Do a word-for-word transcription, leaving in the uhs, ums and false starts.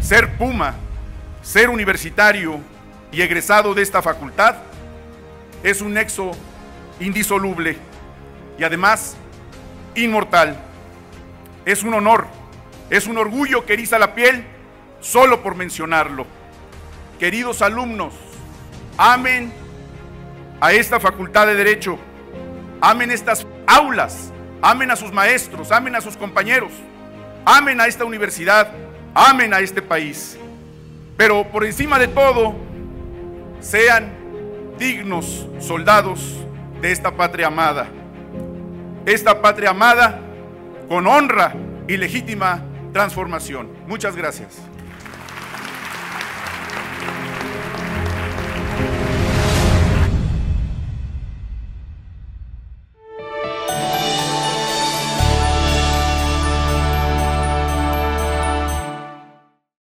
ser Puma, ser universitario y egresado de esta facultad es un nexo indisoluble y además inmortal. Es un honor, es un orgullo que eriza la piel solo por mencionarlo. Queridos alumnos, amen a esta facultad de Derecho, amen estas aulas, amen a sus maestros, amen a sus compañeros, amen a esta universidad, amen a este país. Pero por encima de todo, sean dignos soldados de esta patria amada. Esta patria amada con honra y legítima transformación. Muchas gracias.